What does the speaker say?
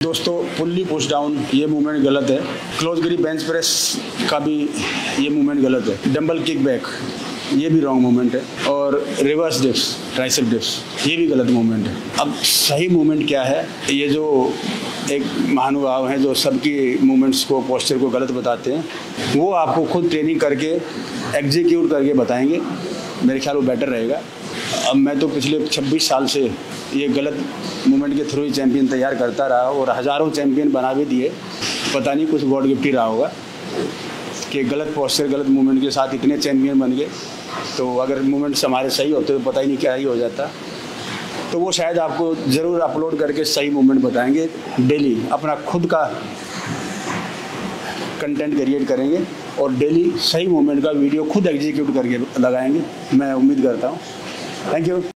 दोस्तों पुल्ली push down ये मूवमेंट गलत है। क्लोज ग्रिप बेंच प्रेस का भी ये मूवमेंट गलत है। डंबल किक बैक ये भी रॉन्ग मूवमेंट है। और रिवर्स डिप्स, ट्राइसेप डिप्स ये भी गलत मूवमेंट है। अब सही मूवमेंट क्या है, ये जो एक महानुभाव हैं जो सबकी मूवमेंट्स को, पोस्चर को गलत बताते हैं, वो आपको खुद ट्रेनिंग करके एग्जीक्यूट करके बताएंगे। मेरे ख्याल वो बेटर रहेगा। अब मैं तो पिछले 26 साल से ये गलत मूवमेंट के थ्रू ही चैंपियन तैयार करता रहा और हज़ारों चैंपियन बना भी दिए। पता नहीं कुछ गॉड गिफ्ट ही रहा होगा कि गलत पोस्चर, गलत मूवमेंट के साथ इतने चैंपियन बन गए। तो अगर मूवमेंट्स हमारे सही होते तो पता ही नहीं क्या ही हो जाता। तो वो शायद आपको ज़रूर अपलोड करके सही मूवमेंट बताएंगे। डेली अपना खुद का कंटेंट क्रिएट करेंगे और डेली सही मूवमेंट का वीडियो खुद एग्जीक्यूट करके लगाएंगे। मैं उम्मीद करता हूँ। Thank you.